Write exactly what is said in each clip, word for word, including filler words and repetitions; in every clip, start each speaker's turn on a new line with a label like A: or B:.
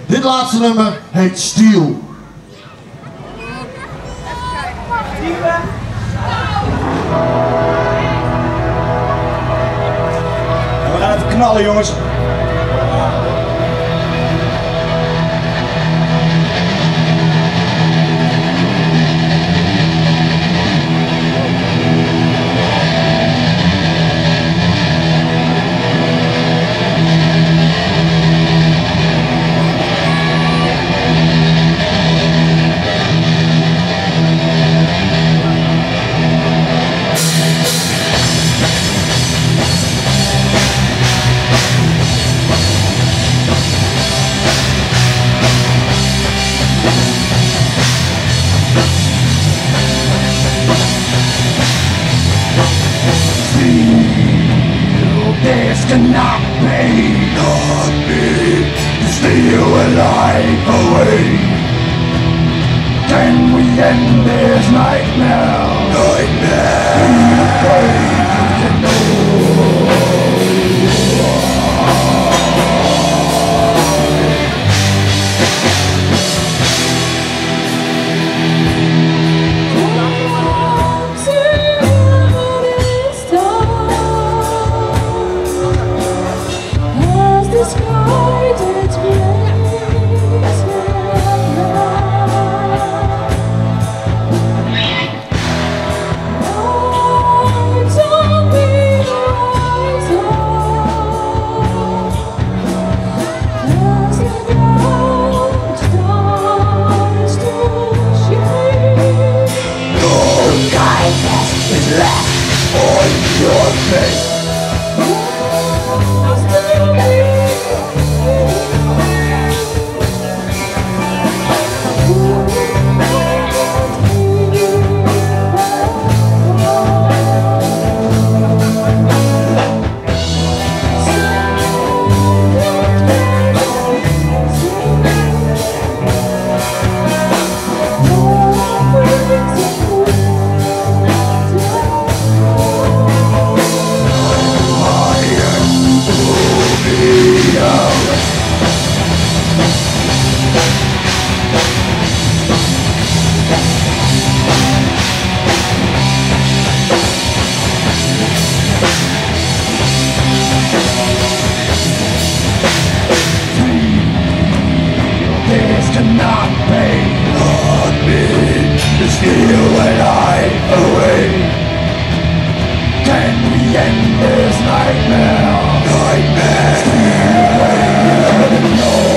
A: Dit laatste nummer heet Steel.
B: We gaan even knallen, jongens.
C: This cannot be, not be, to steal a life away. Can we end this nightmare? Nightmare. Your face. Cannot be, not be, to steal a life away. Can we end this nightmare? Nightmare. Steal away the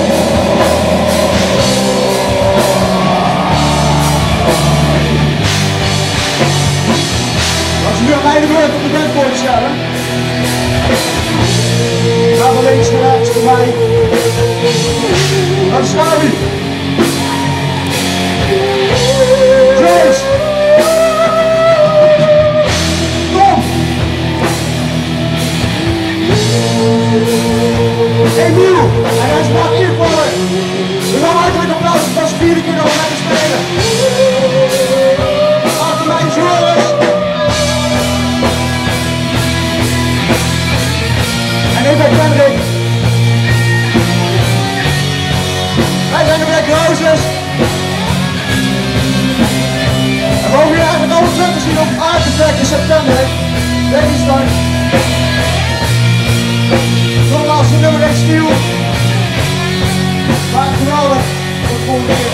B: Als u nu aan mij de beurt op de bandboard stellen. Ga van links naar rechts voor mij. Dan staan we. Trace! Kom! Emiel! En hij staat hier voor me! We gaan hartelijk applaus voor de vierde keer nog met te spelen! Achter mij is Joris! En ik ben Kendrick! Wij zijn de Black Roses! We mogen hier eigenlijk alles terug te zien op Architect in september. Deze start. Nogmaals, de nummer één Steel. Maar geweldig. Tot de volgende keer.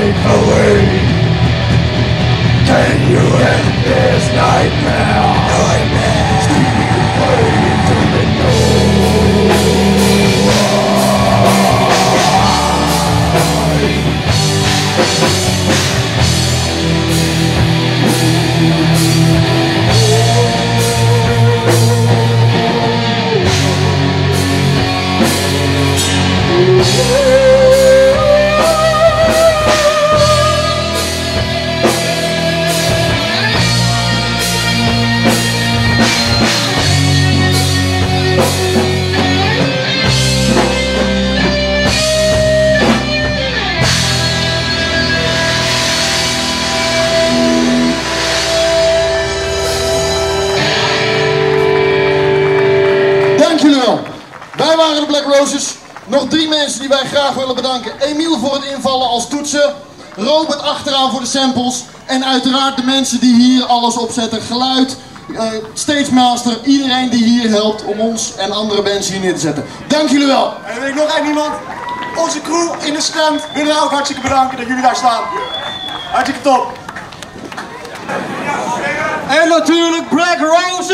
C: night away. Can you end this nightmare? Nightmare. Steal away into the night.
A: Wij waren de Black Roses. Nog drie mensen die wij graag willen bedanken. Emiel voor het invallen als toetsen. Robert achteraan voor de samples. En uiteraard de mensen die hier alles opzetten. Geluid, uh, Stage Master, iedereen die hier helpt om ons en andere mensen hier neer te zetten. Dank jullie wel.
B: En dan weet ik nog één iemand. Onze crew in de stand willen we ook hartstikke bedanken dat jullie daar staan. Hartstikke top.
D: En natuurlijk Black Roses.